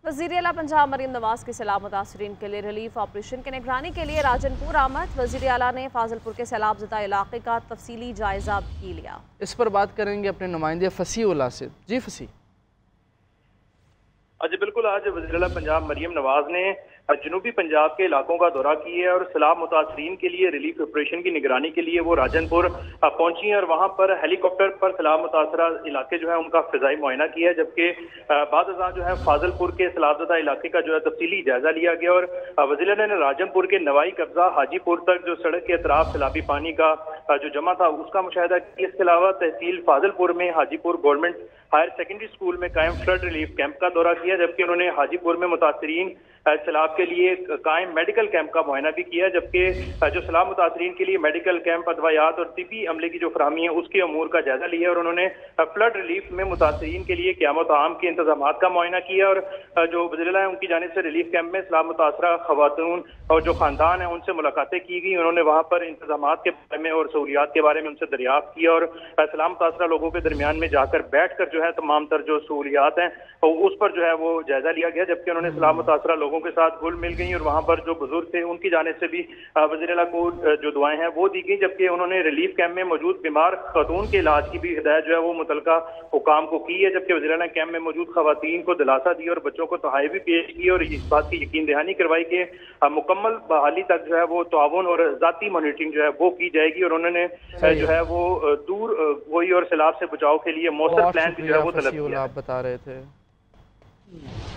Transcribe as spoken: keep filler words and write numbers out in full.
वज़ीर आला पंजाब मरीम नवाज के सैलाब मुतासरीन के लिए रिलीफ ऑपरेशन की निगरानी के लिए राजनपुर आमद। वज़ीर आला ने फाजिलपुर के सैलाब ज़दा इलाके का तफसीली जायजा भी लिया। इस पर बात करेंगे अपने नुमाइंदे फसी उल्ला से। जी फसी। जी बिल्कुल, आज वज़ीर आला पंजाब मरीम नवाज ने जनूबी पंजाब के इलाकों का दौरा किया और सैलाब मुतासरीन के लिए रिलीफ ऑपरेशन की निगरानी के लिए वो राजनपुर पहुंची हैं और वहां पर हेलीकॉप्टर पर सैलाब मुतासरा इलाके जो है उनका फिजाई मुआयना किया, जबकि बाद जो है फाजिलपुर के सैलाबज़दा इलाके का जो है तफसीली जायजा लिया गया। और वज़ीर आला ने राजनपुर के नवाई कब्जा हाजीपुर तक जो सड़क के अतराफ सैलाबी पानी का जो जमा था उसका मुशाहिदा किया। इसके अलावा तहसील फाजिलपुर में Hajipur government higher secondary school में कायम फ्लड रिलीफ कैंप का दौरा किया, जबकि उन्होंने हाजीपुर में मुतासरीन सैलाब के लिए कायम मेडिकल कैंप का मुआयना भी किया, जबकि जो सैलाब मुतासरीन के लिए मेडिकल कैंप, अदवायात और तिबी अमले की जो फराहमी है उसके अमूर का जायजा लिया। और उन्होंने फ्लड रिलीफ में मुतासरीन के लिए क़यामत आम के इंतजाम का मुआयना किया। और जो वज़ीर है उनकी जानिब से रिलीफ कैंप में सैलाब मुतासरा खवातून और जो खानदान है उनसे मुलाकातें की गई। उन्होंने वहाँ पर इंतजाम के बारे में और सहूलियात के बारे में उनसे दरियाफ्त किया और सैलाब मुतासरा लोगों के दरमियान में जाकर बैठ कर जो है तमाम तर जो सहूलियात हैं उस पर जो है वो जायजा लिया गया, जबकि उन्होंने सैलाब मुतासरा लोगों के साथ घुल मिल गई और वहां पर जो बुजुर्ग थे उनकी जानिब से भी वज़ीर आला को जो दुआएं हैं वो दी गई, जबकि उन्होंने रिलीफ कैंप में मौजूद बीमार खातून के इलाज की भी हिदायत जो है वो मुतलका हुकाम को की है, जबकि वज़ीर आला ने कैंप में मौजूद खवातीन को दिलासा दी और बच्चों को तोहफे भी पेश किए और इस बात की यकीन दहानी करवाई कि मुकम्मल बहाली तक जो है वो ताउन और ज़ाती मॉनिटरिंग जो है वो की जाएगी। और उन्होंने जो है वो दूर गोई और सैलाब से बचाव के लिए मौसर प्लान जो है वो तलब किया। आप बता रहे थे।